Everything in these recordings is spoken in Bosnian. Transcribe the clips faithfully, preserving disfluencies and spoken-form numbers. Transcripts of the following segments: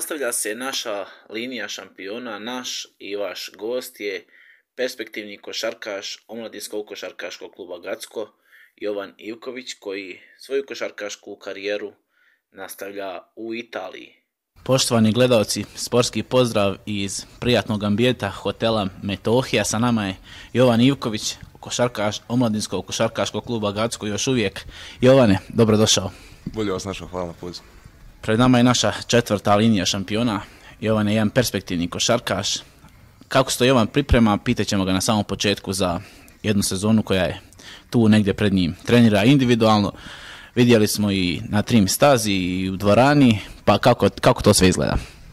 Nastavlja se naša linija šampiona, naš i vaš gost je perspektivni košarkaš Omladinskog košarkaškog kluba Gacko, Jovan Ivković, koji svoju košarkašku karijeru nastavlja u Italiji. Poštovani gledalci, sportski pozdrav iz prijatnog ambijenta hotela Metohija. Sa nama je Jovan Ivković, košarkaš Omladinskog košarkaškog kluba Gacko još uvijek. Jovane, dobrodošao. Bolje vas našao, hvala na pozivu. Pred nama je naša četvrta linija šampiona. Jovan je jedan perspektivni košarkaš. Kako se to Jovan priprema, pitat ćemo ga na samom početku za jednu sezonu koja je tu negdje pred njim. Trenira individualno, vidjeli smo i na trim stazi i u dvorani, pa kako, kako to sve izgleda?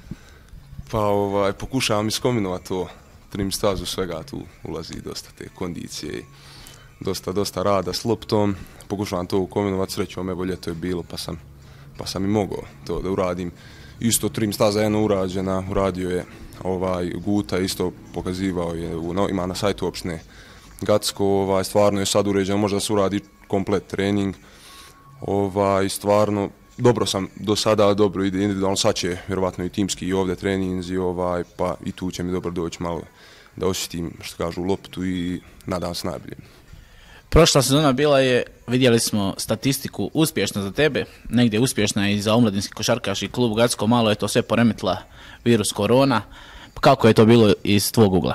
Pa ovaj, pokušavam iskombinovat to, trim stazu, svega tu ulazi dosta te kondicije, dosta, dosta rada s loptom, pokušavam to ukombinovat, srećom, evo ljeto je bilo pa sam, pa sam i mogao to da uradim. Isto trim staza jedno urađena, uradio je ovaj, Guta, isto pokazivao je, u, no, ima na sajtu opštine Gacko, ovaj, stvarno je sad uređeno, možda se uradi komplet trening, ovaj, stvarno dobro sam do sada, dobro ide individualno, sad će vjerovatno i timski i ovdje treninzi, ovaj, pa i tu će mi dobro doći malo da osjetim, što kažu, loptu i nadam se najbolje. Prošla sezona bila je, vidjeli smo statistiku, uspješna za tebe, negdje uspješna i za Omladinski košarkaški klub Gacko, malo je to sve poremetila virus korona. Kako je to bilo iz tvog ugla?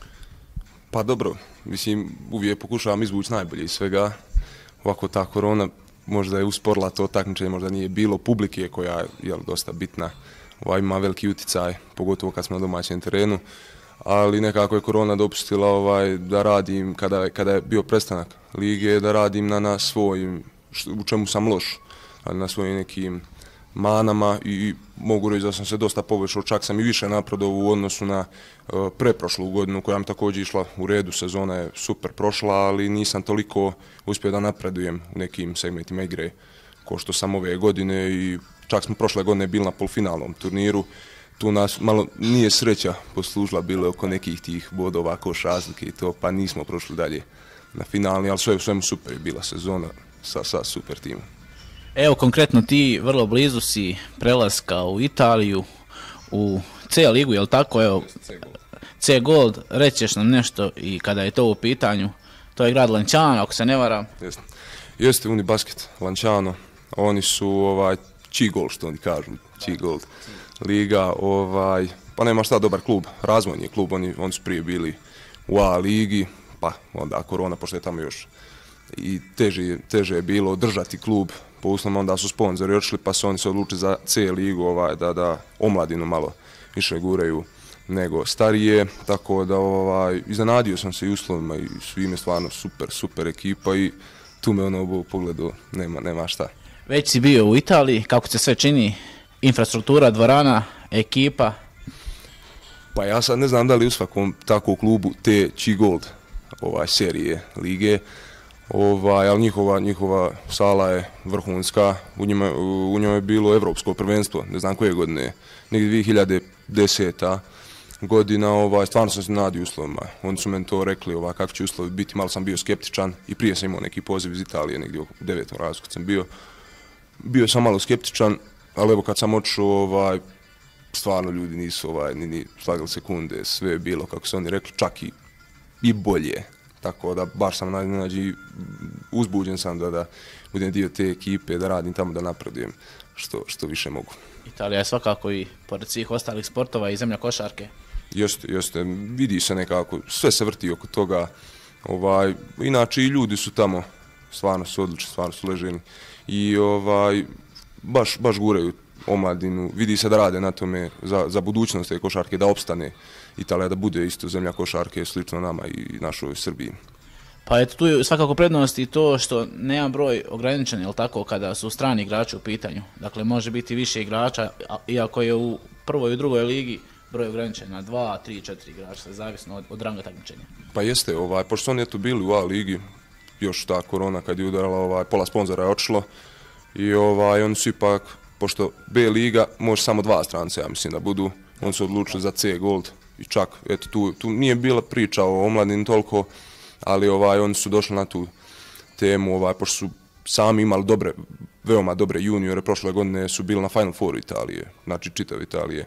Pa dobro, mislim, uvijek pokušavam izvući najbolje iz svega. Ovako ta korona možda je usporila to takmičenje, možda nije bilo publike koja je jel, dosta bitna, ovaj, ima veliki utjecaj, pogotovo kad smo na domaćem terenu. Ali nekako je korona dopustila ovaj, da radim, kada, kada je bio prestanak lige, da radim na, na svojim, u čemu sam loš, na svojim nekim manama i mogu reći da sam se dosta poboljšao, čak sam i više napredovao u odnosu na uh, preprošlu godinu koja mi također išla u redu, sezona je super prošla, ali nisam toliko uspio da napredujem u nekim segmentima igre kao što sam ove godine i čak smo prošle godine bili na polufinalnom turniru. Tu nas malo nije sreća poslužila, bilo je oko nekih tih bodova, koš razlike i to, pa nismo prošli dalje na finalni, ali sve u svemu super je bila sezona sa, sa super timom. Evo, konkretno ti vrlo blizu si prelaska u Italiju, u C ligu, je li tako? Evo, C Gold, rećeš nam nešto i kada je to u pitanju, to je grad Lanciano, ako se ne varam. Jeste, Jeste Unibasket Lanciano, oni su ovaj, C Gold, što oni kažu, C Gold liga, ovaj, pa nema šta, dobar klub, razvojni klub, oni, oni su prije bili u A ligi, pa onda korona, pošto je tamo još i teže, teže je bilo održati klub, po uslovima onda su sponzori odšli, pa su oni se odlučili za C ligu, ovaj, da, da omladinu malo više guraju nego starije, tako da ovaj, iznenadio sam se i uslovima i svime, stvarno super, super ekipa i tu me ono u pogledu nema, nema šta. Već si bio u Italiji, kako se sve čini? Infrastruktura, dvorana, ekipa? Pa ja sad ne znam da li u svakom takvom klubu te C Gold ovaj, serije lige, ovaj, ali njihova, njihova sala je vrhunska, u, njima, u njoj je bilo evropsko prvenstvo, ne znam koje godine, negdje dvije hiljade deseta godina, ovaj, stvarno sam se nadio uslovima. Oni su meni to rekli ovaj, kako će uslovi biti, malo sam bio skeptičan i prije sam imao neki poziv iz Italije, negdje u devetom razredu kad sam bio. Bio sam malo skeptičan, ali evo kad sam otišao, ovaj, stvarno ljudi nisu ovaj, ni, ni slagali sekunde, sve je bilo kako su oni rekli, čak i, i bolje. Tako da baš sam nađi, uzbuđen sam da, da budem dio te ekipe, da radim tamo, da napredujem što, što više mogu. Italija je svakako i pored svih ostalih sportova i zemlja košarke. Jeste, jeste, vidi se nekako, sve se vrti oko toga. Ovaj, inače i ljudi su tamo, stvarno su odlični, stvarno su leženi. I ovaj, baš, baš guraju omladinu, vidi se da rade na tome za, za budućnost te košarke, da opstane Italija, da bude isto zemlja košarke, slično nama i našoj Srbiji. Pa eto, tu je svakako prednost i to što nema broj ograničen, je li tako, kada su strani igrači u pitanju. Dakle, može biti više igrača, iako je u prvoj i drugoj ligi broj ograničen na dva, tri, četiri igrača, zavisno od, od ranga takmičenja. Pa jeste, ovaj, pošto oni eto bili u A ligi, još ta korona kad je udarala, ovaj, pola sponzora je otišlo i ovaj, oni su ipak, pošto B liga može samo dva strance, ja mislim da budu, oni su odlučili za C Gold i čak, eto, tu, tu nije bila priča o omladini toliko, ali ovaj, oni su došli na tu temu, ovaj, pošto su sami imali dobre veoma dobre juniore, prošle godine su bili na Final Fouru Italije, znači čitav Italije.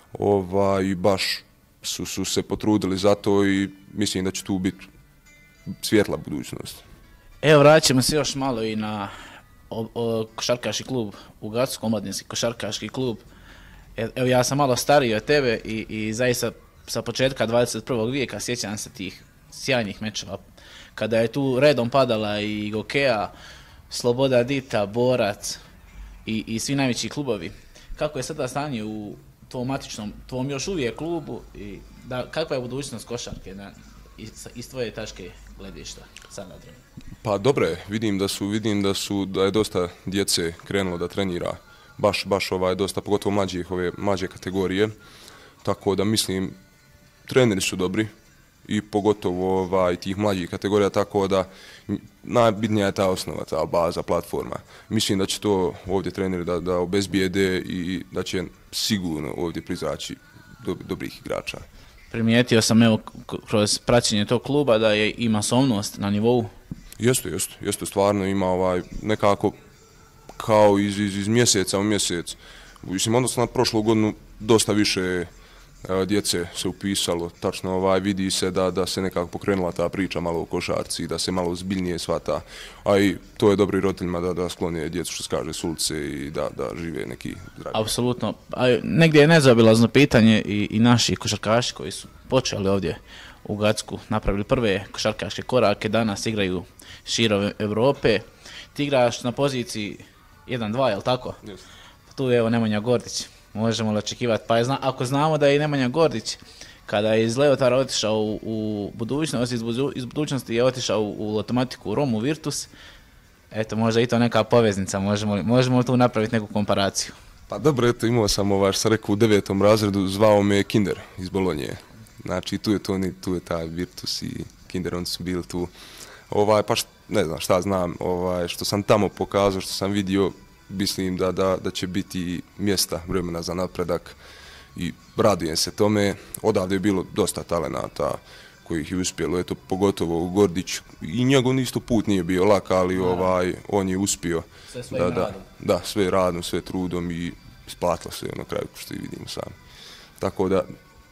Ovaj, baš su, su se potrudili za to i mislim da će tu biti svjetla budućnost. Evo, vraćamo se još malo i na o, o, košarkaški klub u Gacku, omladinski košarkaški klub. Evo, ja sam malo stariji od tebe i, i zaista sa početka dvadeset prvog vijeka sjećam se tih sjajnih mečeva. Kada je tu redom padala i Gokeja, Sloboda Dita, Borac i, i svi najveći klubovi. Kako je sada stanje u tvom matičnom, tvom još uvijek klubu i da, kakva je budućnost košarke na, iz, iz tvoje tačke gledišta sada? Pa dobro je, vidim da su, vidim da su, da je dosta djece krenulo da trenira, baš, baš ovaj, dosta, pogotovo mlađih, ove mlađe kategorije, tako da mislim, treneri su dobri i pogotovo ovaj, tih mlađih kategorija, tako da najbitnija je ta osnova, ta baza, platforma. Mislim da će to ovdje treneri da, da obezbijede i da će sigurno ovdje prizaći do, dobrih igrača. Primijetio sam evo kroz praćenje tog kluba da je i masovnost na nivou. Jeste, jeste, jeste, stvarno ima ovaj nekako kao iz, iz, iz mjeseca u mjesec. Mislim, odnosno na prošlu godinu dosta više a, djece se upisalo, tačno ovaj, vidi se da, da se nekako pokrenula ta priča malo o košarci, da se malo zbiljnije shvata, a i to je dobro i roditeljima da, da sklone djecu, što se kaže, s ulice i da, da žive neki zdravi. Apsolutno. A negdje je nezaobilazno pitanje i, i naši košarkaši koji su počeli ovdje u Gacku, napravili prve košarkaške korake, danas igraju širom Europe. Ti igraš na poziciji jedan dva, je li tako? Yes. Tu je evo Nemanja Gordić. Možemo li očekivati? Pa je zna, ako znamo da je Nemanja Gordić, kada je iz Leotara otišao u, u budućnost, iz, budu, iz budućnosti je otišao u, u Lotomatiku, u Romu, Virtus, eto, možda i to neka poveznica, možemo, možemo tu napraviti neku komparaciju. Pa dobro, eto, imao sam, ovaj, što sam rekao, u devetom razredu, zvao me Kinder iz Bolonje. Znači, tu je to, tu je taj Virtus i Kinder, oni su bili tu. Ovaj, pa št, ne znam šta znam, ovaj, što sam tamo pokazao, što sam vidio, mislim da, da, da će biti mjesta vremena za napredak i radujem se tome. Odavde je bilo dosta talenata kojih je uspjelo, eto, pogotovo Gordić, i njegov isto put nije bio lak, ali ovaj, on je uspio. Sve svojim da, radom. Da, da, sve radom, sve trudom i isplatilo se na kraju, što i vidimo sami. Tako da,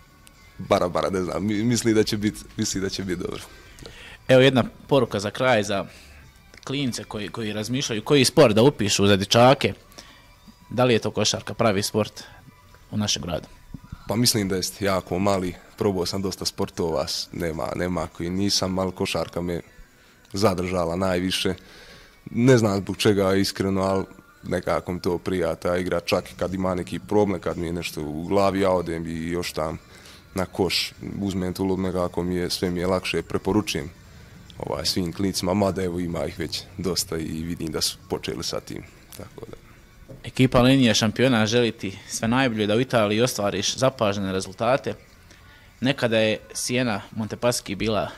bara, bara, ne znam, misli da će biti, misli da će biti dobro. Evo jedna poruka za kraj za klince koji, koji razmišljaju koji sport da upišu za dječake. Da li je to košarka pravi sport u našem gradu? Pa mislim da jeste jako mali, probao sam dosta sportova, nema, nema koji nisam, ali košarka me zadržala najviše. Ne znam zbog čega iskreno, ali nekako mi to prija ta igra, čak i kad ima neki problem, kad mi je nešto u glavi, ja odem i još tam na koš, uzmem tu loptu, nekako mi je, sve mi je lakše, preporučujem ovaj, svim klincima, mada evo ima ih već dosta i vidim da su počeli sa tim. Tako da. Ekipa Linija šampiona želi ti sve najbolje da u Italiji ostvariš zapažene rezultate. Nekada je Siena Montepaschi bila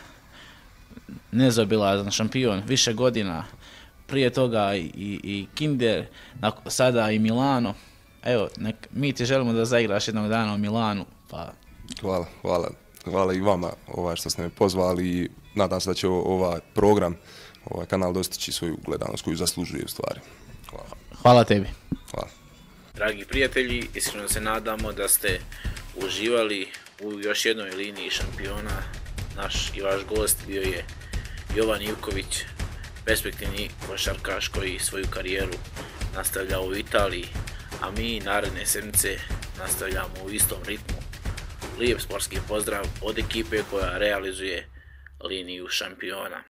nezaobilazan šampion više godina, prije toga i, i, i Kinder, sada i Milano. Evo, nek, mi ti želimo da zaigraš jednog dana u Milanu. Pa... Hvala, hvala. Hvala i vama ovaj, što ste me pozvali i nadam se da će ovaj program, ovaj kanal dostići svoju gledanost koju zaslužuje u stvari. Hvala. Hvala tebi. Hvala. Dragi prijatelji, iskreno se nadamo da ste uživali u još jednoj liniji šampiona. Naš i vaš gost bio je Jovan Ivković, perspektivni košarkaš koji svoju karijeru nastavlja u Italiji, a mi naredne sedmice nastavljamo u istom ritmu. Lijep sportski pozdrav od ekipe koja realizuje liniju šampiona.